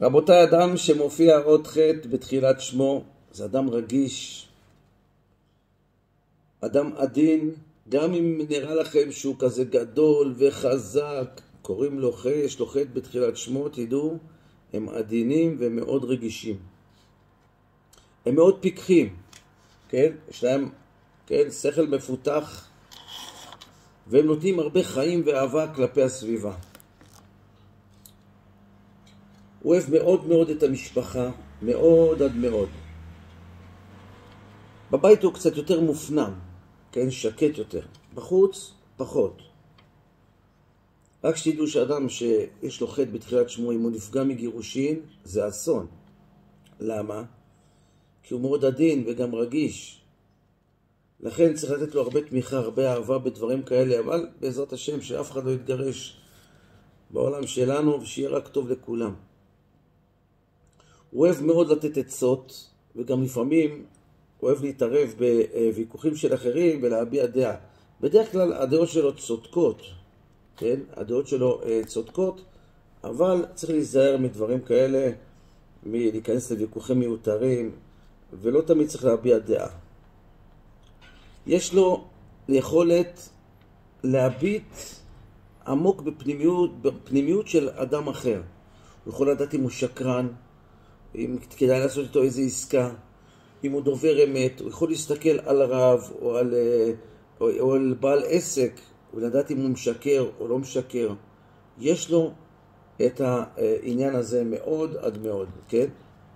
רבותיי, אדם שמופיע עוד חטא בתחילת שמו, זה אדם רגיש, אדם עדין, גם אם נראה לכם שהוא כזה גדול וחזק, קוראים לו חטא, יש לו חטא בתחילת שמו, תדעו, הם עדינים ומאוד רגישים. הם מאוד פיקחים, כן? יש להם, כן, שכל מפותח, והם נותנים הרבה חיים ואהבה כלפי הסביבה. הוא אוהב מאוד מאוד את המשפחה, מאוד עד מאוד. בבית הוא קצת יותר מופנם, כן, שקט יותר. בחוץ, פחות. רק שתדעו שאדם שיש לו חטא בתחילת שמו, אם הוא נפגע מגירושין, זה אסון. למה? כי הוא מאוד עדין וגם רגיש. לכן צריך לתת לו הרבה תמיכה, הרבה אהבה בדברים כאלה, אבל בעזרת השם שאף אחד לא יתגרש בעולם שלנו, ושיהיה רק טוב לכולם. הוא אוהב מאוד לתת עצות, וגם לפעמים הוא אוהב להתערב בוויכוחים של אחרים ולהביע דעה. בדרך כלל הדעות שלו צודקות, כן? הדעות שלו צודקות, אבל צריך להיזהר מדברים כאלה, מלהיכנס לוויכוחים מיותרים, ולא תמיד צריך להביע דעה. יש לו יכולת להביט עמוק בפנימיות של אדם אחר. הוא יכול לדעת אם הוא שקרן, אם כדאי לעשות איתו איזו עסקה, אם הוא דובר אמת, הוא יכול להסתכל על רב או על בעל עסק, ולדעת אם הוא משקר או לא משקר. יש לו את העניין הזה מאוד עד מאוד, כן?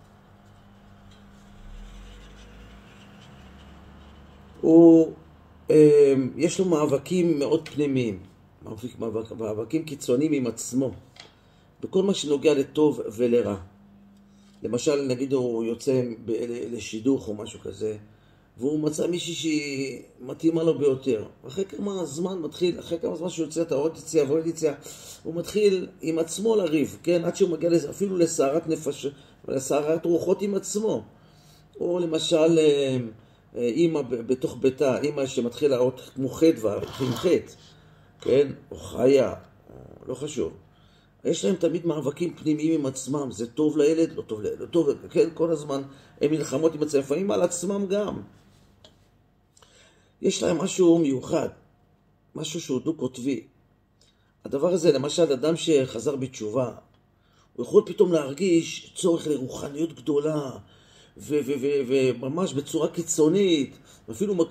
יש לו מאבקים מאוד פנימיים, מאבקים קיצוניים עם עצמו, בכל מה שנוגע לטוב ולרע. למשל, נגיד הוא יוצא לשידוך או משהו כזה, והוא מצא מישהי שהיא מתאימה לו ביותר. אחרי כמה זמן שהוא יוצא את העוד יציאה ועוד יציאה, הוא מתחיל עם עצמו לריב, כן? עד שהוא מגיע אפילו לסערת נפש, לסערת רוחות עם עצמו. או למשל, אמא בתוך ביתה, אמא שמתחיל להראות כמו חדווה, עם חטא, כן? או חיה, לא חשוב. יש להם תמיד מאבקים פנימיים עם עצמם, זה טוב לילד, לא טוב לילד, לא טוב, כן? כל הזמן הם מלחמות עם עצמם, לפעמים על עצמם גם. יש להם משהו מיוחד, משהו שהוא דו-קוטבי. הדבר הזה, למשל, אדם שחזר בתשובה, הוא יכול פתאום להרגיש צורך לרוחניות גדולה, וממש בצורה קיצונית, אפילו